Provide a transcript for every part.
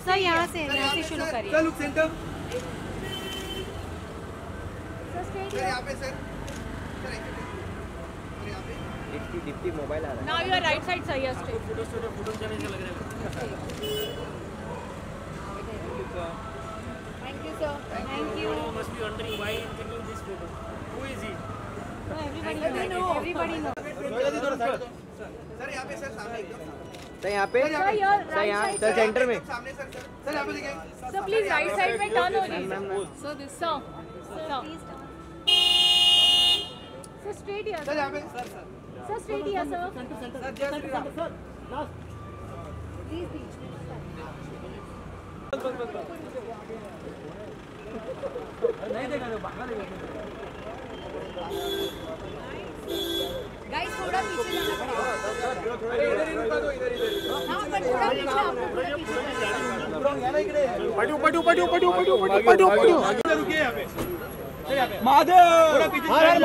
Sir यहाँ से शुरू करिए। Sir look centre. सर यहाँ पे सर यहाँ पे डिप्टी मोबाइल आ रहा है। नाउ योर राइट साइड सही है। फोटो जाने से लग रहा है। Thank you sir. Thank you. Must be wondering why I'm taking this photo. Who is he? Everybody knows. Sir यहाँ पे सर सामने एकदम सर यहाँ पे, सर योर सर यहाँ, सर सेंटर में। सामने सर यहाँ पे देखिए। सर प्लीज राइट साइड में टर्न हो जाइए। Sir this sir straight here. Sir यहाँ पे sir straight here sir. Sir please बीच में। नहीं देखा तो बाहर देखा। गाइस थोड़ा पीछे जाना पड़ेगा। इधर हाँ पर थोड़ा पीछे आपको थोड़ा पीछे पढ़ू रुकिए यहाँ पे। महादेव, महादेव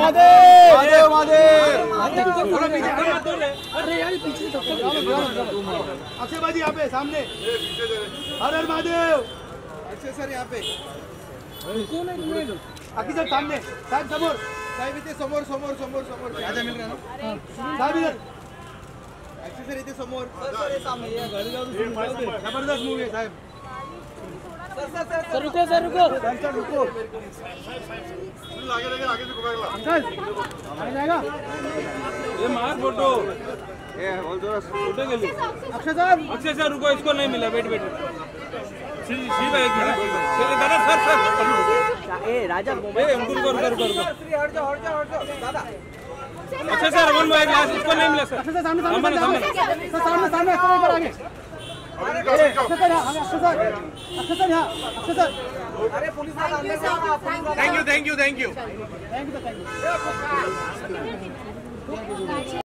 अरे यार पीछे तो अक्षय भाजी यहाँ पे सामने। हर हर महादेव। अक्षय सर यहाँ पे। अक्षय सर सामने। साहब समोर साहेब इथे समोर राजा मिल रहा ना साहेब इधर। अक्षय सर इथे समोर। जबरदस्त मूवी है साहेब। सर रुको सर रुको। आगे से घुमाएगा। अंकल आगे जाएगा। ये मार फोटो। ये बोल दो फोटो के लिए। अक्षय साहब रुको, इसको नहीं मिला। वेट शिव एक मिनट। सर ए राजा मोबाइल रुको हट जाओ दादा। अच्छा सर वन बाय ग्लास इसको नहीं मिला सर। अक्षय सर सामने सामने अक्षय सर यहाँ। अक्षय सर अरे पुलिस वाला अंदर। Thank you. Thank you.